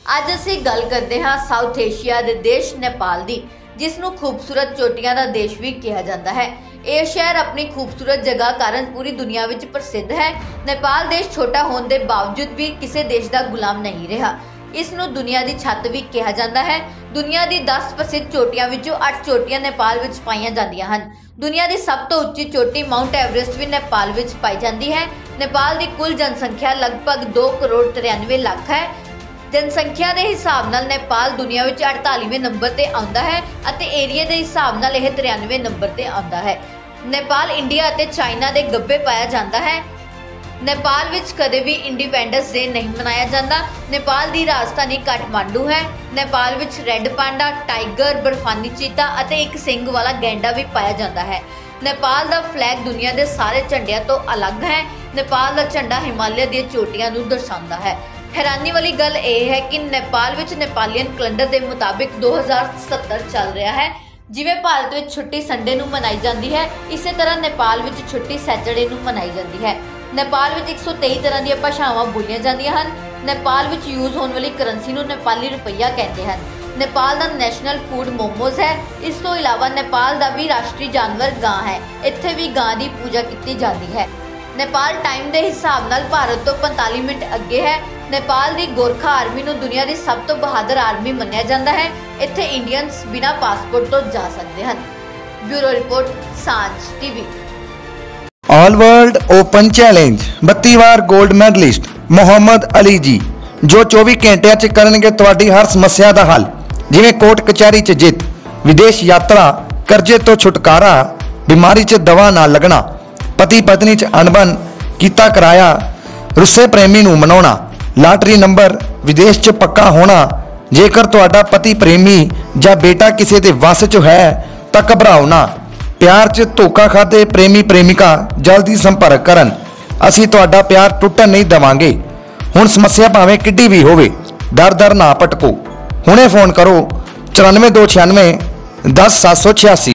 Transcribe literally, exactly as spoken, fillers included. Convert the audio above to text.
ਅੱਜ ਅਸੀਂ ਗੱਲ ਕਰਦੇ ਹਾਂ ਸਾਊਥ ਏਸ਼ੀਆ ਦੇ ਦੇਸ਼ ਨੇਪਾਲ ਦੀ, ਜਿਸ ਨੂੰ ਖੂਬਸੂਰਤ ਚੋਟੀਆਂ ਦਾ ਦੇਸ਼ ਵੀ ਕਿਹਾ ਜਾਂਦਾ ਹੈ। ਇਹ ਸ਼ਹਿਰ ਆਪਣੀ ਖੂਬਸੂਰਤ ਜਗ੍ਹਾ ਕਾਰਨ ਪੂਰੀ ਦੁਨੀਆ ਵਿੱਚ ਪ੍ਰਸਿੱਧ ਹੈ। ਨੇਪਾਲ ਦੇਸ਼ ਛੋਟਾ ਹੋਣ ਦੇ ਬਾਵਜੂਦ ਵੀ ਕਿਸੇ ਦੇਸ਼ ਦਾ ਗੁਲਾਮ ਨਹੀਂ ਰਿਹਾ। ਇਸ ਨੂੰ ਦੁਨੀਆ ਦੀ ਛੱਤ ਵੀ ਕਿਹਾ ਜਾਂਦਾ ਹੈ। ਦੁਨੀਆ ਦੀ ਦਸ ਪ੍ਰਸਿੱਧ ਚੋਟੀਆਂ ਵਿੱਚੋਂ ਅੱਠ ਚੋਟੀਆਂ ਨੇਪਾਲ ਵਿੱਚ ਪਾਈਆਂ ਜਾਂਦੀਆਂ ਹਨ। ਦੁਨੀਆ ਦੀ ਸਭ ਤੋਂ ਉੱਚੀ ਚੋਟੀ ਮਾਊਂਟ ਐਵਰੈਸਟ ਵੀ ਨੇਪਾਲ ਵਿੱਚ ਪਾਈ ਜਾਂਦੀ ਹੈ। ਨੇਪਾਲ ਦੀ ਕੁੱਲ ਜਨਸੰਖਿਆ ਲਗਭਗ ਦੋ ਕਰੋੜ ਤਰਿਆਨਵੇਂ ਲੱਖ ਹੈ। जनसंख्या के हिसाब नाल नेपाल दुनिया विच अड़तालीवें नंबर ते आउंदा है अते एरिया के हिसाब नाल यह तिरानवे नंबर ते आउंदा है। नेपाल इंडिया अते चाइना के गब्बे पाया जाता है। नेपाल विच कदे भी इंडिपेंडेंस डे नहीं मनाया जाता। नेपाल की राजधानी काठमांडू है। नेपाल विच रेड पांडा, टाइगर, बर्फानी चीता अते एक सिंग वाला गैंडा भी पाया जाता है। नेपाल का फ्लैग दुनिया के सारे झंडियां तो अलग है। नेपाल का झंडा हिमालय दी चोटियां नूं दर्शाता है। हैरानी वाली गल यह है कि नेपाल विच नेपालियन कैलेंडर के मुताबिक दो हज़ार सत्तर चल रहा है। जिवें भारत में छुट्टी संडे नूं मनाई जाती है, इस तरह नेपाल विच छुट्टी सैटरडे नूं मनाई जाती है। नेपाल विच एक सौ तेई तरह दी भाषावां बोलियां जांदियां हन। नेपाल विच यूज होने वाली करंसी नूं नेपाली रुपया कहते हैं। नेपाल का नैशनल फूड मोमोज है। इस तो इलावा नेपाल का भी राष्ट्रीय जानवर गां है। इत्थे भी गां की पूजा की जाती है। नेपाल टाइम के हिसाब नाल भारत तो पैंतालीस मिनट अगे है। नेपाल की गोरखा आर्मी नूं दुनिया की सब तो बहादुर आर्मी मन्निया जाता है। इत्थे इंडियंस बिना पासपोर्ट तो जा सकते हैं। Bureau report, Sanjh TV. All world open challenge बत्ती बार गोल्ड मैडलिस्ट मोहम्मद अली जी, जो चौबीस घंटे च करनगे तुहाडी हर समस्या का हल, जिवें कोर्ट कचहरी च जित, विदेश यात्रा, कर्जे तो छुटकारा, बीमारी च दवा ना लगना, पति पत्नी च अनबन कीता कराया, रुस्से प्रेमी नूं मनाउणा, लाटरी नंबर विदेश च पक्का होना। जेकर तुहाडा पति प्रेमी या बेटा किसी के वस च है तो घबराओ ना। प्यार च धोखा खाते प्रेमी प्रेमिका जल्दी संपर्क करन, असीं तुहाडा प्यार टुटन नहीं देवांगे। हुण समस्या भावें किड्डी भी होवे, दर दर ना भटको। हुणे फोन करो चौरानवे दो छियानवे दस सात सौ छियासी।